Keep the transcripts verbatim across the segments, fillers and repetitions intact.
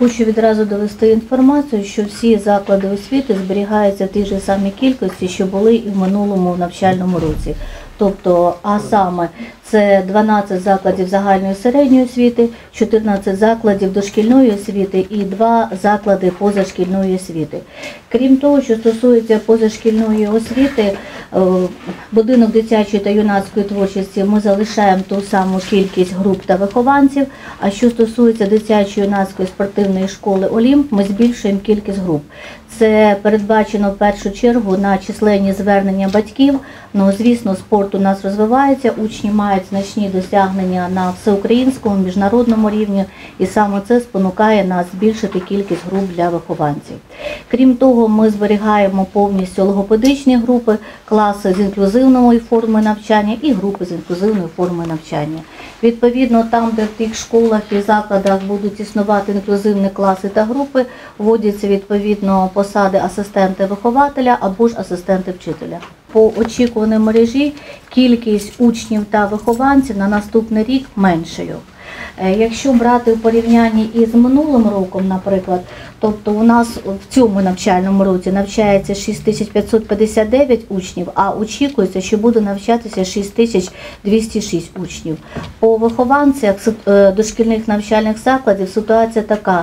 хочу відразу довести інформацію, що всі заклади освіти зберігаються в тій же самій кількості, що були і в минулому навчальному році. Тобто, а саме це дванадцять закладів загальної середньої освіти, чотирнадцять закладів дошкільної освіти і два заклади позашкільної освіти. Крім того, що стосується позашкільної освіти, будинок дитячої та юнацької творчості ми залишаємо ту саму кількість груп та вихованців, а що стосується дитячої юнацької спортивної школи «Олімп», ми збільшуємо кількість груп. Це передбачено в першу чергу на численні звернення батьків. Ну, звісно, спорт у нас розвивається, учні мають значні досягнення на всеукраїнському, міжнародному рівні, і саме це спонукає нас збільшити кількість груп для вихованців. Крім того, ми зберігаємо повністю логопедичні групи, класи з інклюзивною формою навчання і групи з інклюзивною формою навчання. Відповідно, там, де в тих школах і закладах будуть існувати інклюзивні класи та групи, вводяться відповідно посади асистенти-вихователя або ж асистенти вчителя. По очікуваній мережі кількість учнів та вихованців на наступний рік меншою. Якщо брати в порівнянні із минулим роком, наприклад, тобто у нас в цьому навчальному році навчається шість тисяч п'ятсот п'ятдесят дев'ять учнів, а очікується, що буде навчатися шість тисяч двісті шість учнів. По вихованцях дошкільних навчальних закладів ситуація така.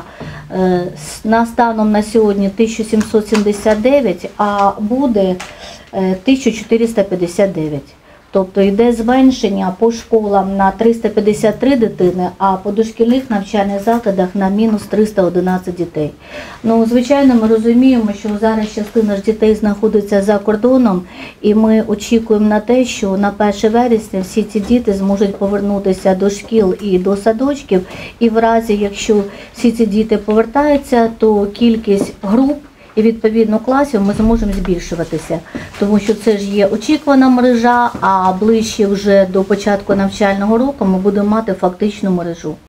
На станом на сьогодні тисяча сімсот сімдесят дев'ять, а буде тисяча чотириста п'ятдесят дев'ять. Тобто йде зменшення по школам на триста п'ятдесят три дитини, а по дошкільних навчальних закладах на мінус триста одинадцять дітей. Ну, звичайно, ми розуміємо, що зараз частина ж дітей знаходиться за кордоном, і ми очікуємо на те, що на перше вересня всі ці діти зможуть повернутися до шкіл і до садочків, і в разі, якщо всі ці діти повертаються, то кількість груп і відповідно класів ми зможемо збільшуватися, тому що це ж є очікувана мережа, а ближче вже до початку навчального року ми будемо мати фактичну мережу.